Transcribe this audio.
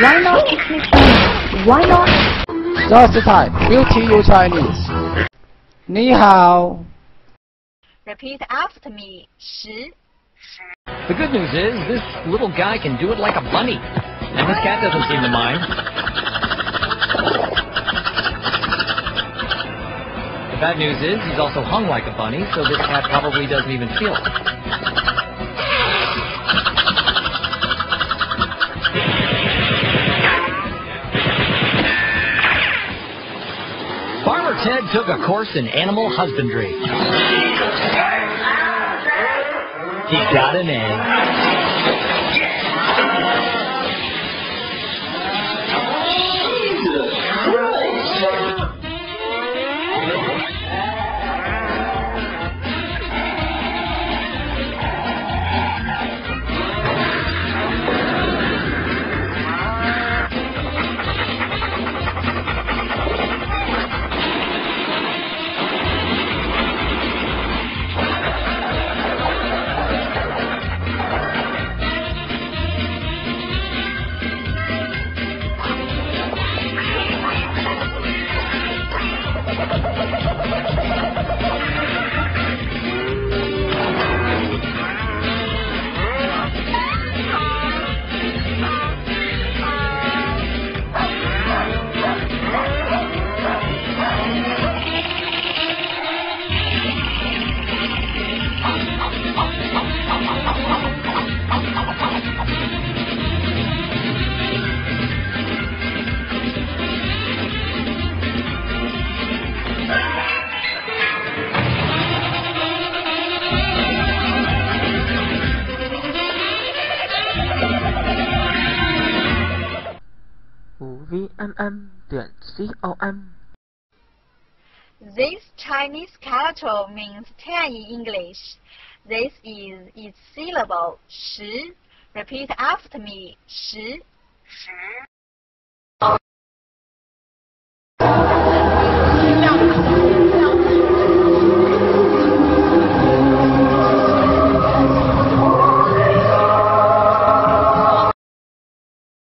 Why not speak Chinese? Why not? 这是泰 Beauty you Chinese. 你好。 Repeat after me. 10. The good news is, this little guy can do it like a bunny. And this cat doesn't seem to mind. The bad news is, he's also hung like a bunny, so this cat probably doesn't even feel it. Farmer Ted took a course in animal husbandry. He got an A. VMM.com. This Chinese character means 10 in English. This is its syllable 10. Repeat after me. 10. 10.